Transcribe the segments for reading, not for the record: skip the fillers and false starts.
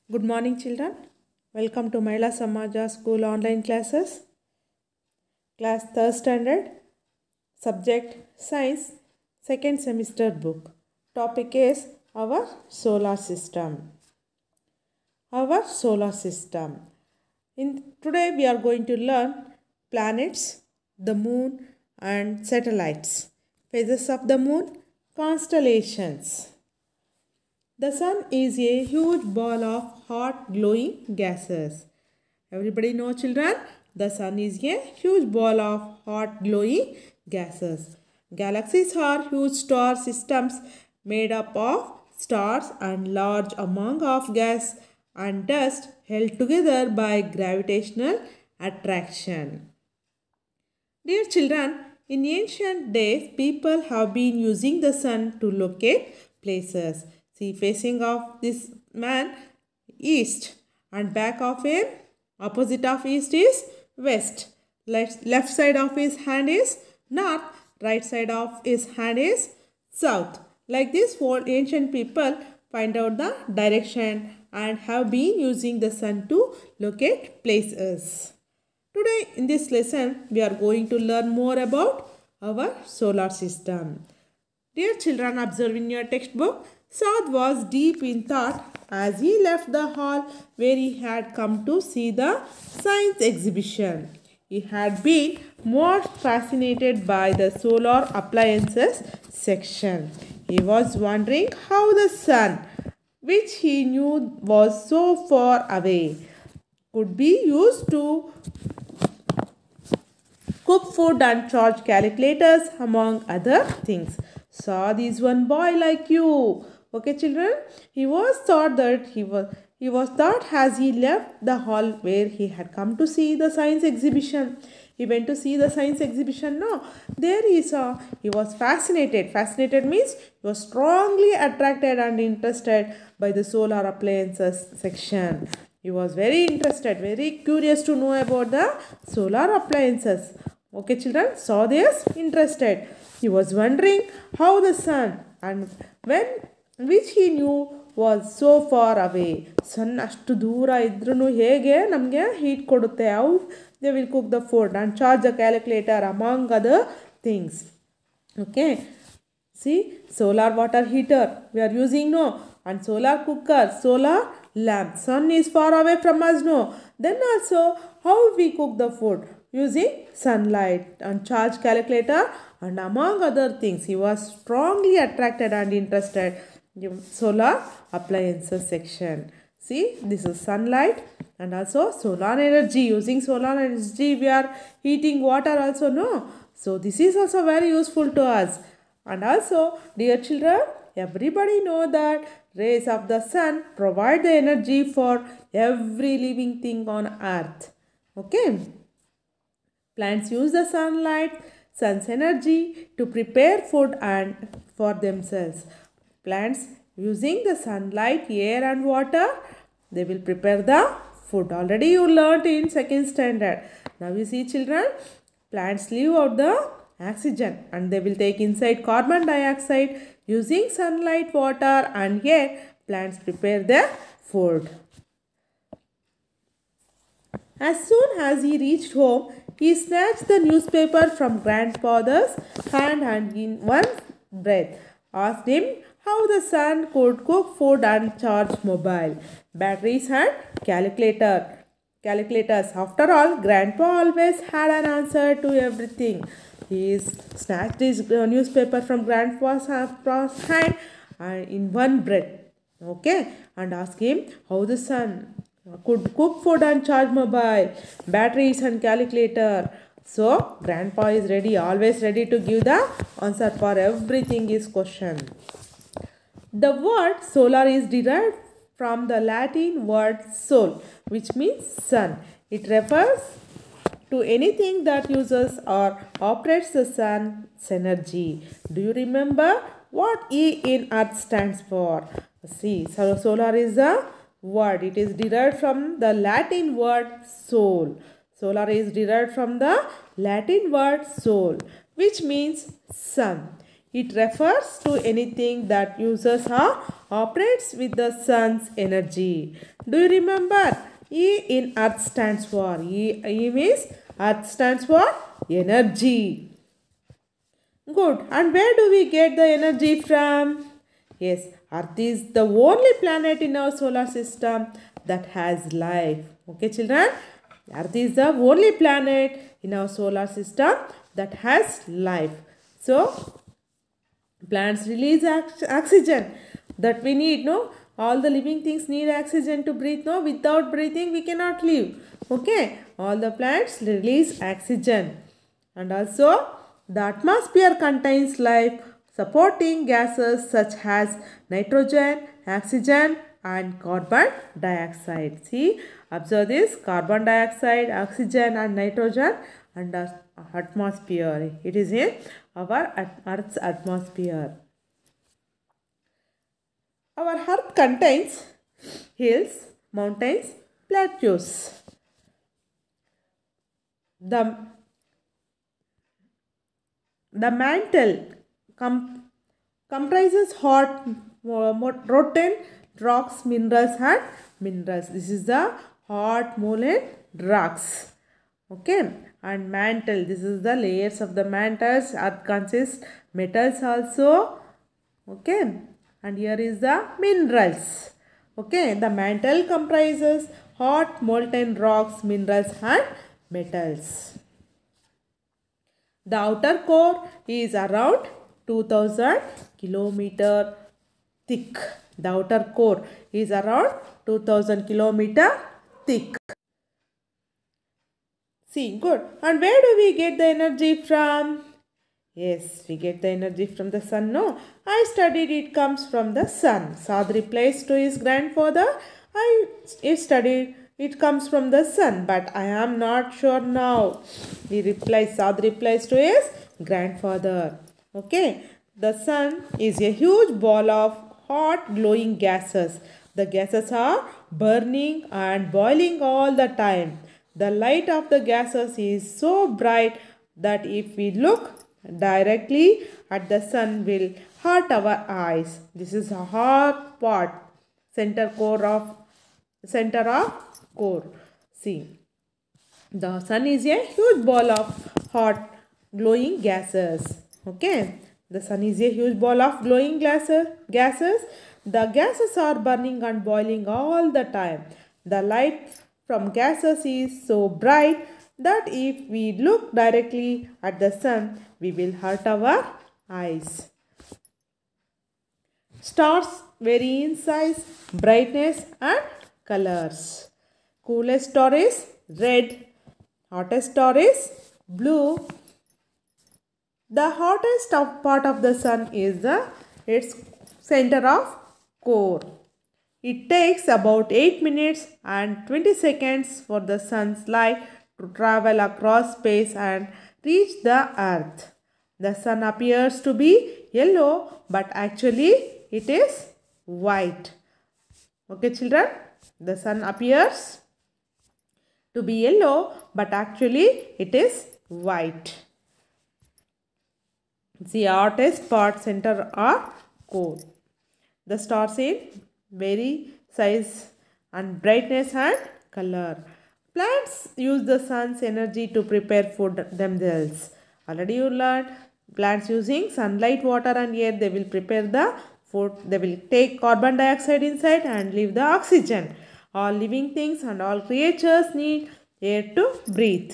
Good morning, children. Welcome to Mahila Samaja School online classes. Class 3rd standard, subject Science, second semester book. Topic is our solar system. Our solar system. Today we are going to learn planets, the moon, and satellites. Phases of the moon, constellations. The sun is a huge ball of hot glowing gases. Everybody know, children? The sun is a huge ball of hot glowing gases. Galaxies are huge star systems made up of stars and large amount of gas and dust held together by gravitational attraction. Dear children, in ancient days, people have been using the sun to locate places. See, facing of this man, east, and back of him, opposite of east is west. Left side of his hand is north, right side of his hand is south. Like this, old ancient people find out the direction and have been using the sun to locate places. Today in this lesson, we are going to learn more about our solar system. Dear children, observe in your textbook, Saad was deep in thought as he left the hall where he had come to see the science exhibition. He had been more fascinated by the solar appliances section. He was wondering how the sun, which he knew was so far away, could be used to cook food and charge calculators among other things. Saad is one boy like you. Okay, children? He was thought as he left the hall where he had come to see the science exhibition. He went to see the science exhibition. No, there he saw. He was fascinated. Fascinated means he was strongly attracted and interested by the solar appliances section. He was very interested, very curious to know about the solar appliances. Okay, children, saw this, interested. He was wondering how the sun and which he knew was so far away. Sun ಅಷ್ಟು ದೂರ ಇದ್ರೂ ಹೇಗೆ ನಮಗೆ heat ಕೊಡುತ್ತೆ. How they will cook the food and charge the calculator among other things. Okay. See, solar water heater we are using, no, and solar cooker, solar lamp. Sun is far away from us, no. Then also how we cook the food using sunlight and charge calculator and among other things. He was strongly attracted and interested in solar appliances section. See, this is sunlight and also solar energy. Using solar energy we are heating water also, no. So this is also very useful to us. And also, dear children, everybody know that rays of the sun provide the energy for every living thing on earth. Okay. Plants use the sun's energy to prepare food and for themselves. Plants using the sunlight, air and water, they will prepare the food. Already you learnt in second standard. Now you see, children, plants leave out the oxygen and they will take inside carbon dioxide. Using sunlight, water and air, plants prepare their food. As soon as he reached home, he snatched the newspaper from grandfather's hand and in one breath asked him how the sun could cook food and charge mobile batteries and calculators. After all, grandpa always had an answer to everything. He snatched his newspaper from grandpa's hand in one breath. Okay, and asked him how the sun could cook food and charge mobile batteries and calculator. So grandpa is ready, always ready to give the answer for everything is question. The word solar is derived from the Latin word sol, which means sun. It refers to anything that uses or operates the sun's energy. Do you remember what E in earth stands for? See, so solar is a word. It is derived from the Latin word sol. Solar is derived from the Latin word sol, which means sun. It refers to anything that uses or operates with the sun's energy. Do you remember? E in Earth stands for E means Earth stands for energy. Good. And where do we get the energy from? Yes, Earth is the only planet in our solar system that has life. Okay, children? Earth is the only planet in our solar system that has life. So, plants release oxygen that we need, no? All the living things need oxygen to breathe, no? Without breathing, we cannot live. Okay? All the plants release oxygen. And also, the atmosphere contains life supporting gases such as nitrogen, oxygen and carbon dioxide. See, observe this, carbon dioxide, oxygen and nitrogen under atmosphere. It is in our Earth's atmosphere. Our Earth contains hills, mountains, plateaus. The mantle comprises hot, rotten rocks, minerals and minerals. This is the hot molten rocks. Okay. And mantle, this is the layers of the mantles. Earth consists metals also. Okay. And here is the minerals. Okay. The mantle comprises hot molten rocks, minerals and metals. The outer core is around 2000 kilometer thick. The outer core is around 2000 kilometer thick. See, good. And where do we get the energy from? Yes, we get the energy from the sun, no? I studied it comes from the sun. Saad replies to his grandfather, I studied it comes from the sun, but I am not sure now. Saad replies to his grandfather. Okay, the sun is a huge ball of hot glowing gases. The gases are burning and boiling all the time. The light of the gases is so bright that if we look directly at the sun will hurt our eyes. This is a hot part, center of core. See, the sun is a huge ball of hot glowing gases. Okay, the sun is a huge ball of glowing gases. The gases are burning and boiling all the time. The light from gases is so bright that if we look directly at the sun, we will hurt our eyes. Stars vary in size, brightness and colors. Coolest star is red. Hottest star is blue. The hottest part of the sun is its center of core. It takes about 8 minutes and 20 seconds for the sun's light to travel across space and reach the earth. The sun appears to be yellow, but actually it is white. Okay, children? The sun appears to be yellow, but actually it is white. The hottest part center or core. The stars in vary size and brightness and color. Plants use the sun's energy to prepare food themselves. Already you learned plants using sunlight, water and air, they will prepare the food. They will take carbon dioxide inside and leave the oxygen. All living things and all creatures need air to breathe.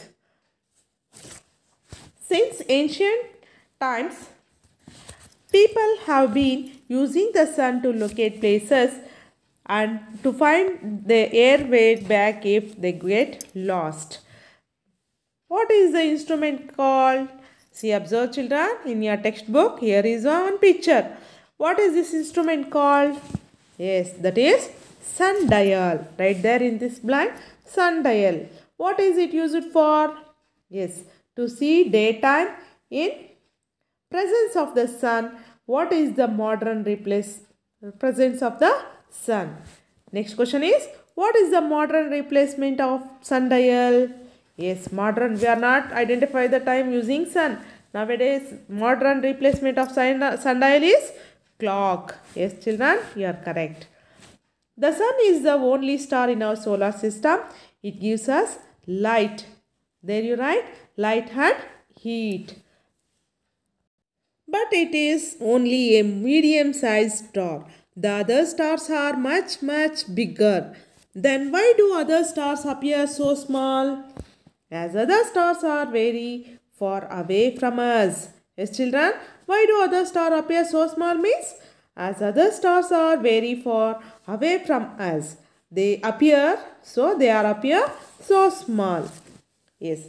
Since ancient times, people have been using the sun to locate places and to find the air way back if they get lost. What is the instrument called? See, observe children, in your textbook, here is one picture. What is this instrument called? Yes, that is sundial. Right there in this blank, sundial. What is it used for? Yes, to see daytime in presence of the sun. What is the modern presence of the sun? Next question is, what is the modern replacement of sundial? Yes, modern. We are not identify the time using sun. Nowadays, modern replacement of sundial is clock. Yes, children, you are correct. The sun is the only star in our solar system. It gives us light. There you write light and heat. But it is only a medium-sized star. The other stars are much bigger. Then why do other stars appear so small? As other stars are very far away from us. Yes, children, why do other stars appear so small means? As other stars are very far away from us. They appear so small. Yes.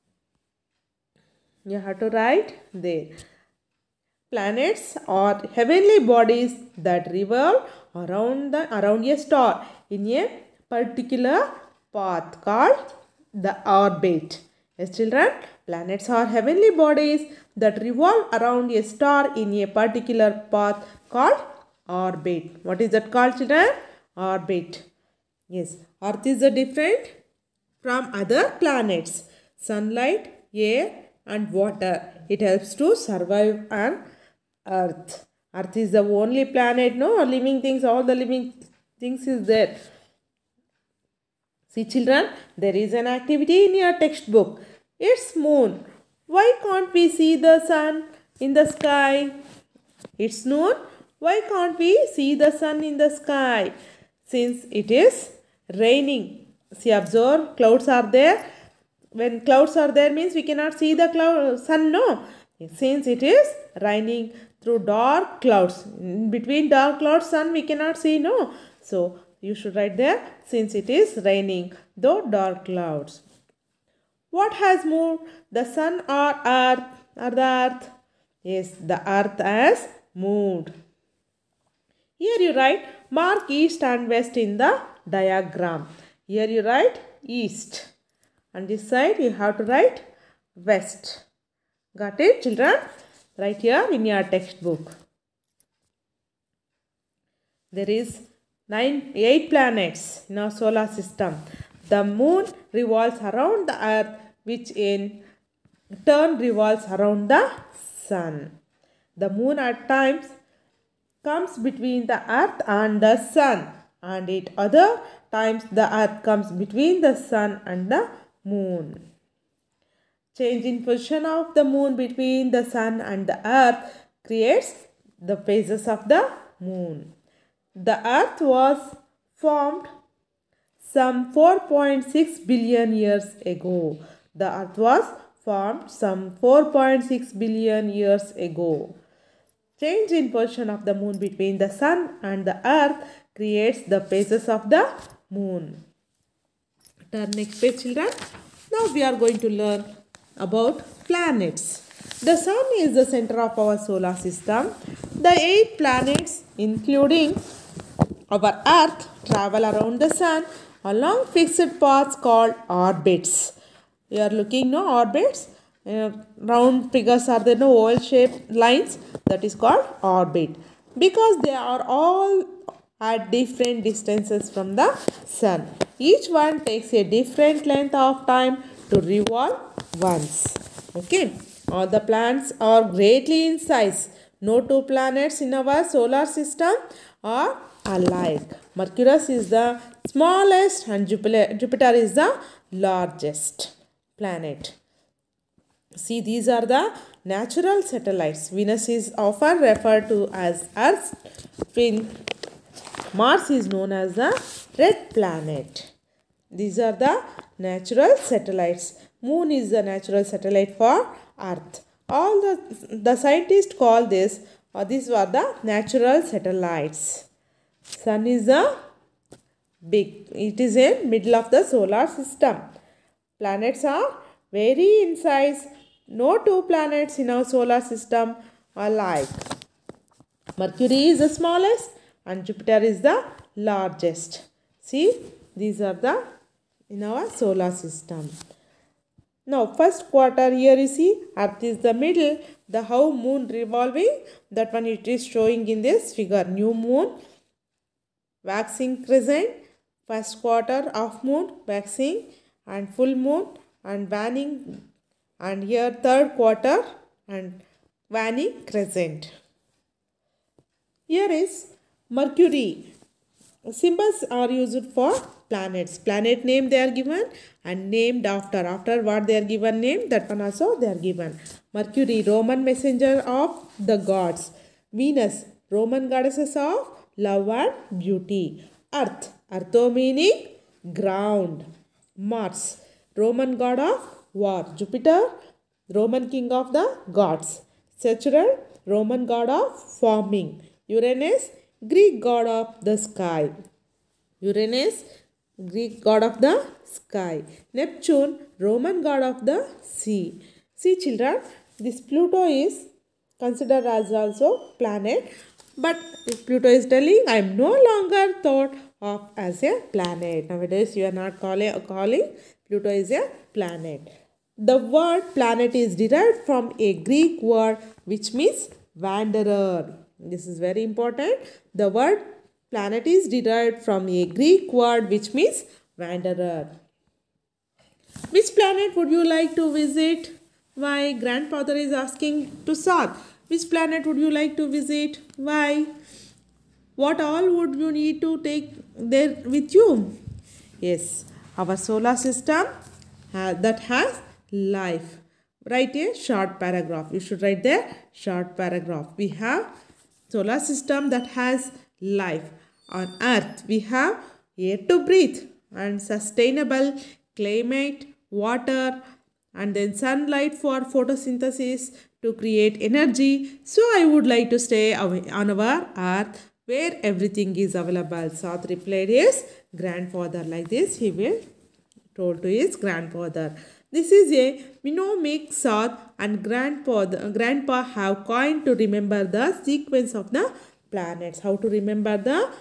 You have to write there. Planets are heavenly bodies that revolve around a star in a particular path called the orbit. Yes, children, planets are heavenly bodies that revolve around a star in a particular path called orbit. What is that called, children? Orbit. Yes, Earth is different from other planets. Sunlight, air and water. It helps to survive on Earth. Earth is the only planet, no living things, all the living things is there. See children, there is an activity in your textbook. It's moon. Why can't we see the sun in the sky? It's noon. Why can't we see the sun in the sky? Since it is raining. See, observe, clouds are there. When clouds are there means we cannot see the sun, no. Since it is raining through dark clouds. In between dark clouds, sun we cannot see, no. So, you should write there, since it is raining through dark clouds. What has moved? The sun or earth? Or the earth? Yes, the earth has moved. Here you write, mark east and west in the diagram. Here you write east. On this side you have to write west. Got it, children? Right here in your textbook. There is 8 planets in our solar system. The moon revolves around the earth, which in turn revolves around the sun. The moon at times comes between the earth and the sun, and at other times the earth comes between the sun and the moon. Change in position of the moon between the sun and the earth creates the phases of the moon. The earth was formed some 4.6 billion years ago. The earth was formed some 4.6 billion years ago. Change in position of the moon between the sun and the earth creates the phases of the moon. Turn next page, children. Now we are going to learn about planets. The sun is the center of our solar system. The 8 planets, including our earth, travel around the sun along fixed paths called orbits. You are looking, no, orbits. Round figures are there, no, oval shaped lines. That is called orbit. Because they are all at different distances from the sun. Each one takes a different length of time to revolve once. Okay. All the planets are greatly in size. No 2 planets in our solar system are alike. Mercury is the smallest and Jupiter is the largest planet. See, these are the natural satellites. Venus is often referred to as Earth's twin. Mars is known as the red planet. These are the natural satellites. Moon is the natural satellite for Earth. All the scientists call this, or these are the natural satellites. Sun is the big. It is in middle of the solar system. Planets are vary in size. No 2 planets in our solar system are alike. Mercury is the smallest and Jupiter is the largest. See, these are the in our solar system. Now, first quarter here you see, Earth is the middle. The how moon revolving, that one it is showing in this figure. New moon, waxing crescent, first quarter of moon, waxing, and full moon and waning, and here third quarter and waning crescent. Here is Mercury. Symbols are used for planets. Planet name they are given and named after. After what they are given name, that one also they are given. Mercury, Roman messenger of the gods. Venus, Roman goddesses of love and beauty. Earth, Eartho meaning ground. Mars, Roman god of war. Jupiter, Roman king of the gods. Saturn, Roman god of farming. Uranus, Greek god of the sky. Uranus, Greek god of the sky. Neptune, Roman god of the sea. See children, this Pluto is considered as also planet. But Pluto is telling I am no longer thought of as a planet. Nowadays you are not calling Pluto is a planet. The word planet is derived from a Greek word which means wanderer. This is very important. The word planet is derived from a Greek word which means wanderer. Which planet would you like to visit? Why? Grandfather is asking to Saad. Which planet would you like to visit? Why? What all would you need to take there with you? Yes, our solar system that has life. Write a short paragraph. You should write the short paragraph. We have solar system that has life. On earth we have air to breathe and sustainable climate, water, and then sunlight for photosynthesis to create energy. So I would like to stay on our earth where everything is available. Saad replied his grandfather. Like this he will told to his grandfather. This is a mnemonic Saad and grandpa have coined to remember the sequence of the planets. How to remember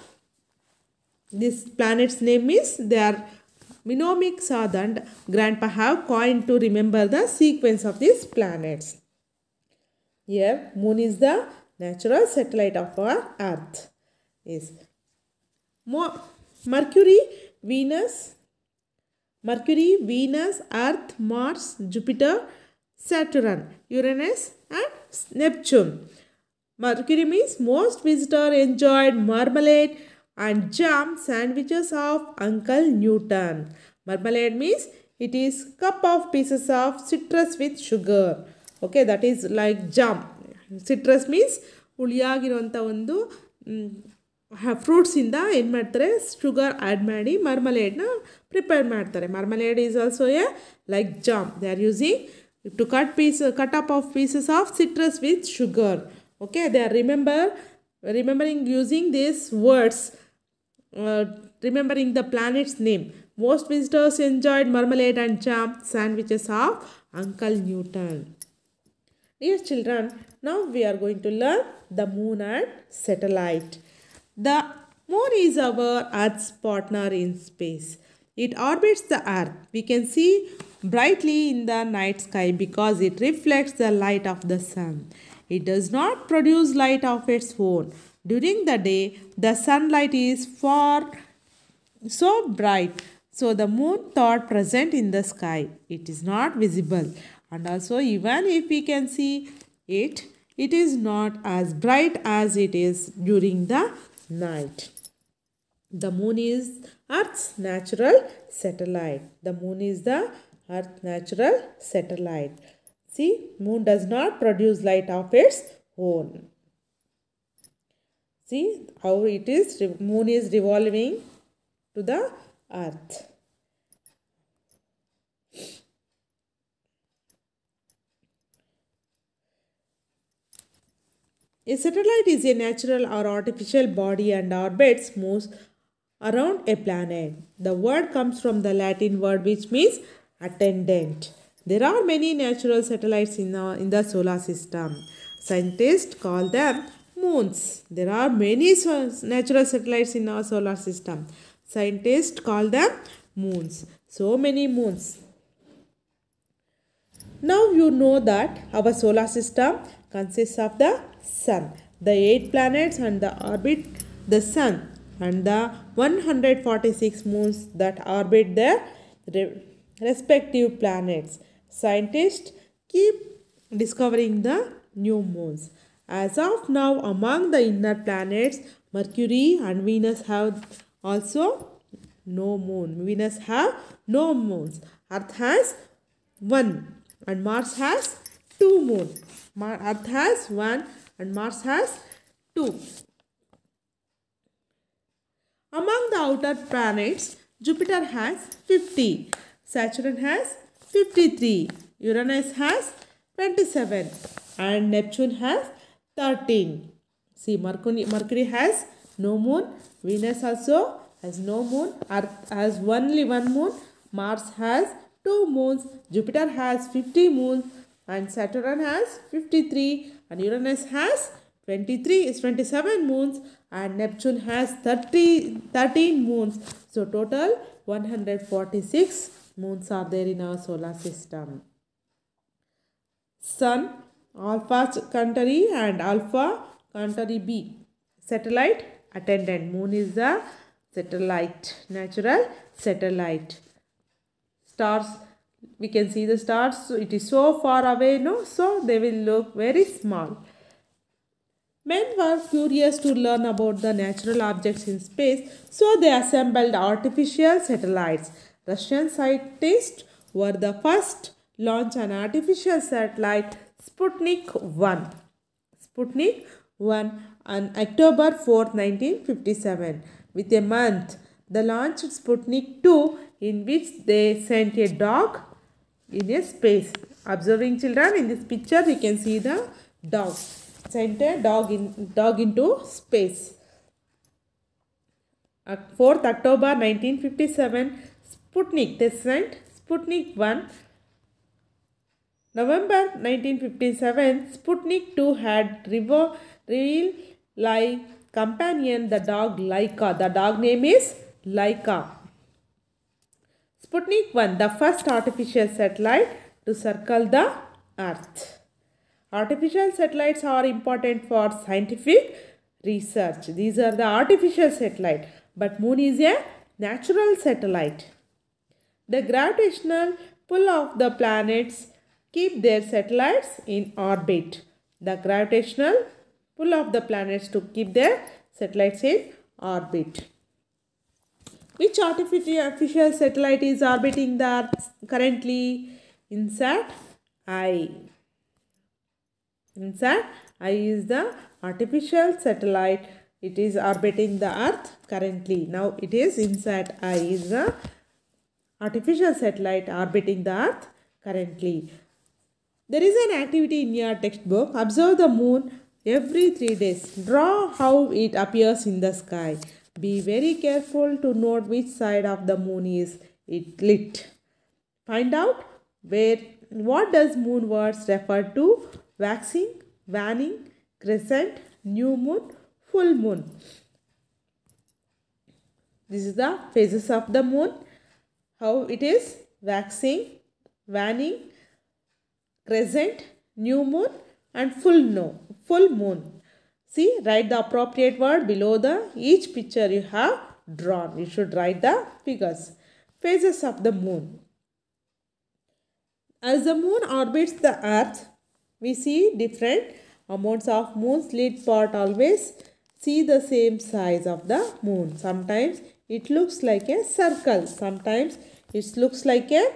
this planet's name is their mnemonic Saad and grandpa have coined to remember the sequence of these planets. Here moon is the natural satellite of our earth. Yes. Mercury, Venus, Earth, Mars, Jupiter, Saturn, Uranus and Neptune. Mercury means most visitors enjoyed marmalade and jam sandwiches of Uncle Newton. Marmalade means it is cup of pieces of citrus with sugar. Okay, that is like jam. Citrus means ಹುಳಿಯಾಗಿರುವಂಥ ಒಂದು ಫ್ರೂಟ್ಸಿಂದ ಏನು ಮಾಡ್ತಾರೆ sugar add ಮಾಡಿ ಮರ್ಮಲೇಡ್ನ prepare ಮಾಡ್ತಾರೆ. Marmalade is also a like jam. They are using to cut up of pieces of citrus with sugar. Okay, they are remembering using these words, remembering the planet's name. Most visitors enjoyed marmalade and jam sandwiches of Uncle Newton. Dear children, now we are going to learn the moon and satellite. The moon is our Earth's partner in space. It orbits the Earth. We can see brightly in the night sky because it reflects the light of the sun. It does not produce light of its own. During the day, the sunlight is so bright, so the moon thought present in the sky. It is not visible, and also even if we can see it, it is not as bright as it is during the night. The moon is Earth's natural satellite. The moon is the Earth's natural satellite. See, moon does not produce light of its own. See how it is, moon is revolving to the Earth. A satellite is a natural or artificial body and orbits, moves around a planet. The word comes from the Latin word which means attendant. There are many natural satellites in the solar system. Scientists call them moons. There are many natural satellites in our solar system. Scientists call them moons. So many moons. Now you know that our solar system consists of the sun, the 8 planets and the orbit the sun, and the 146 moons that orbit their respective planets. Scientists keep discovering the new moons. As of now, among the inner planets, Mercury and Venus have also no moon. Venus have no moons. Earth has one and Mars has two moons. Earth has one and Mars has two. Among the outer planets, Jupiter has 50, Saturn has 53, Uranus has 27 and Neptune has 13. See, Mercury has no moon, Venus also has no moon, Earth has only one moon, Mars has two moons, Jupiter has 50 moons and Saturn has 53 and Uranus has 27 moons and Neptune has 13 moons. So total 146 moons are there in our solar system. Sun, Alpha Centauri and Alpha Centauri B. Satellite attendant. Moon is the satellite, natural satellite. Stars, we can see the stars. So it is so far away, no? So they will look very small. Men were curious to learn about the natural objects in space, so they assembled artificial satellites. Russian scientists were the first launch an artificial satellite Sputnik 1. Sputnik 1 on October 4, 1957. With a month, they launched Sputnik 2 in which they sent a dog in a space. Observing children, in this picture you can see the dog. Sent a dog into space. 4th October 1957, Sputnik. They sent Sputnik 1. November 1957, Sputnik 2 had real life companion, the dog Laika. The dog name is Laika. Sputnik 1, the first artificial satellite to circle the Earth. Artificial satellites are important for scientific research. These are the artificial satellite, but Moon is a natural satellite. The gravitational pull of the planets keep their satellites in orbit. The gravitational pull of the planets to keep their satellites in orbit. Which artificial satellite is orbiting the Earth currently? INSAT I. INSAT I is the artificial satellite. It is orbiting the Earth currently. Now it is INSAT I is the artificial satellite orbiting the Earth currently. There is an activity in your textbook. Observe the moon every 3 days. Draw how it appears in the sky. Be very careful to note which side of the moon is it lit. Find out what does moon words refer to? Waxing, waning, crescent, new moon, full moon. This is the phases of the moon. How it is? Waxing, waning, crescent, new moon and full moon. See, write the appropriate word below each picture you have drawn. You should write the figures. Phases of the moon. As the moon orbits the Earth, we see different amounts of moon's lid part always see the same size of the moon. Sometimes it looks like a circle. Sometimes it looks like a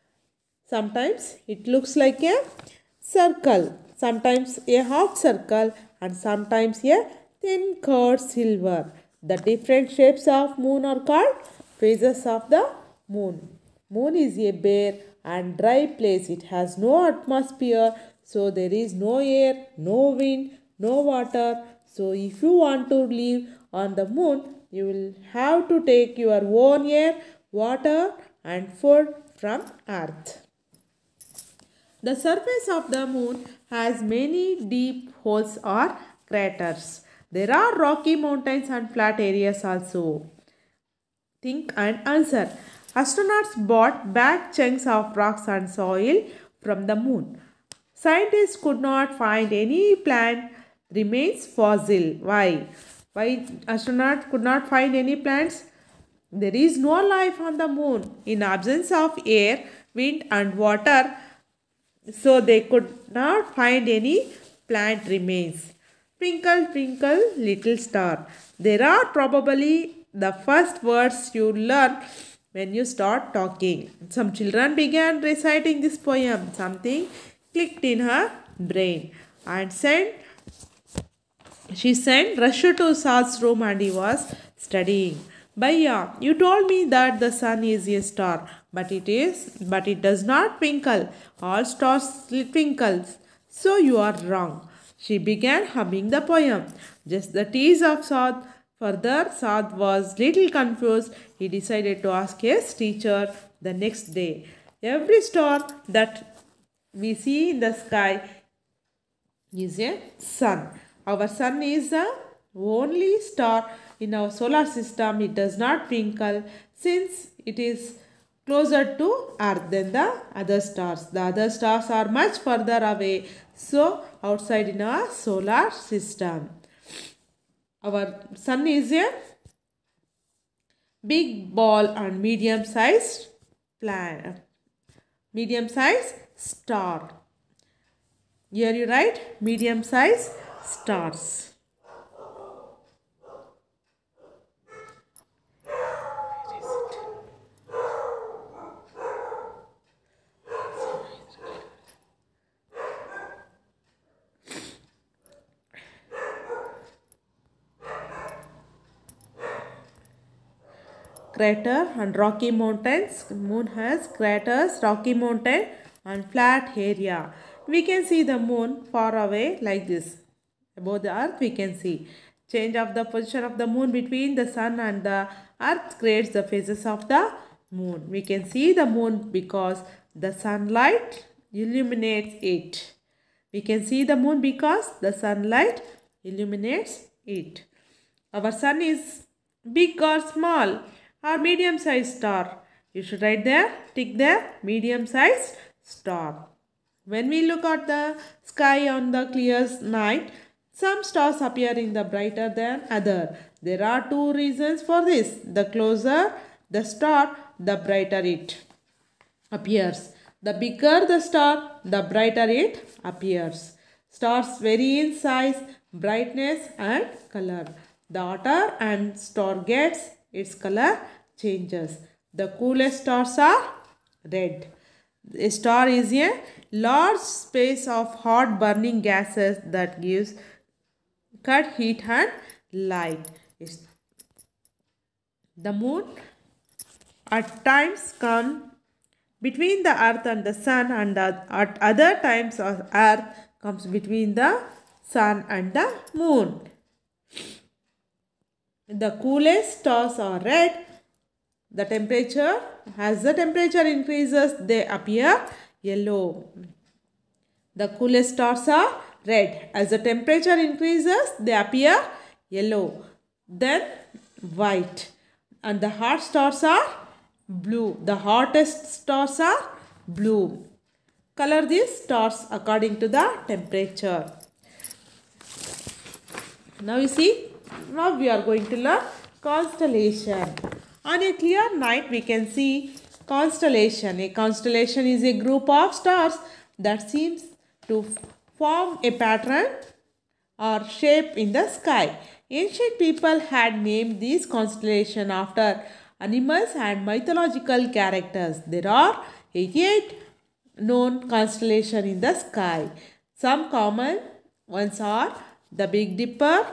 circle. Sometimes a half circle and sometimes a thin curved silver. The different shapes of moon are called phases of the moon. Moon is a bare and dry place. It has no atmosphere. So there is no air, no wind, no water. So if you want to live on the moon, you will have to take your own air, water and food from Earth. The surface of the moon has many deep holes or craters. There are rocky mountains and flat areas also. Think and answer. Astronauts brought back chunks of rocks and soil from the moon. Scientists could not find any plant remains fossil. Why? Why astronauts could not find any plants? There is no life on the moon. In absence of air, wind and water, so they could not find any plant remains. Twinkle, twinkle, little star. There are probably the first words you learn when you start talking. Some children began reciting this poem. Something clicked in her brain and she sent Rashu to Saad's room and he was studying. Bhaiya, you told me that the sun is a star, but it does not twinkle. All stars twinkles. So you are wrong. She began humming the poem. Just the tease of Saad. Further, Saad was little confused. He decided to ask his teacher the next day. Every star that we see in the sky is a sun. Our sun is the only star in our solar system. It does not twinkle since it is closer to earth than the other stars. The other stars are much further away, so outside in our solar system. Our sun is a big ball and medium-sized star. Here you write medium-sized stars. Crater and rocky mountains. Moon has craters, rocky mountain and flat area. We can see the moon far away like this. Above the earth we can see. Change of the position of the moon between the sun and the earth creates the phases of the moon. We can see the moon because the sunlight illuminates it. We can see the moon because the sunlight illuminates it. Our sun is big or small or medium-sized star. You should write there, tick there, medium-sized star. When we look at the sky on the clear night, some stars appear in the brighter than other. There are two reasons for this. The closer the star, the brighter it appears. The bigger the star, the brighter it appears. Stars vary in size, brightness and color. The hotter and star gets, its color changes. The coolest stars are red. A star is a large space of hot burning gases that gives cut heat and light. The moon at times come between the earth and the sun, and at other times earth comes between the sun and the moon. The coolest stars are red. As the temperature increases, they appear yellow. The coolest stars are red. As the temperature increases, they appear yellow. Then white. And the hot stars are blue. The hottest stars are blue. Color these stars according to the temperature. Now you see, now we are going to learn constellation. On a clear night, we can see constellation. A constellation is a group of stars that seems to form a pattern or shape in the sky. Ancient people had named these constellations after animals and mythological characters. There are 88 known constellations in the sky. Some common ones are the Big Dipper.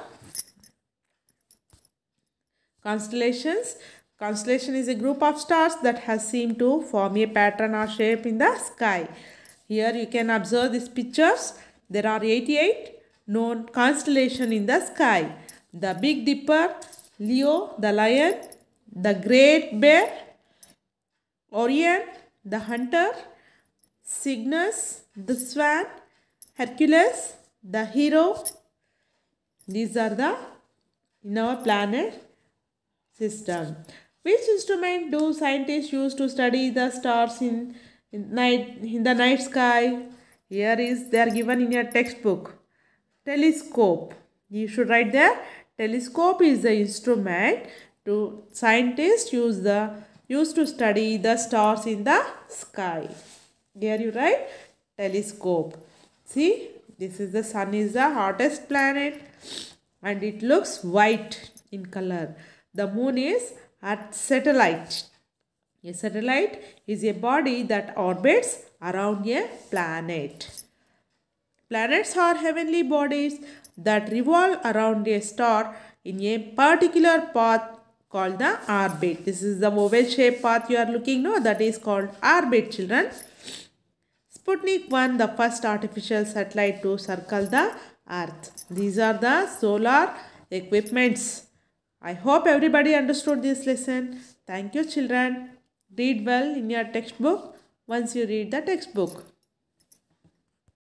Constellation is a group of stars that has seemed to form a pattern or shape in the sky. Here you can observe these pictures. There are 88 known constellations in the sky. The Big Dipper, Leo, the lion, the Great Bear, Orion, the hunter, Cygnus, the swan, Hercules, the hero. These are the in our planet system. Which instrument do scientists use to study the stars in the night sky? Here they are given in your textbook. Telescope. You should write there. Telescope is the instrument to scientists use to study the stars in the sky. Here you write telescope. See, this is the sun is the hottest planet and it looks white in color. The moon is a satellite. A satellite is a body that orbits around a planet. Planets are heavenly bodies that revolve around a star in a particular path called the orbit. This is the oval shaped path you are looking, no? That is called orbit, children. Sputnik 1, the first artificial satellite to circle the Earth. These are the solar equipments. I hope everybody understood this lesson. Thank you, children. Read well in your textbook once you read the textbook.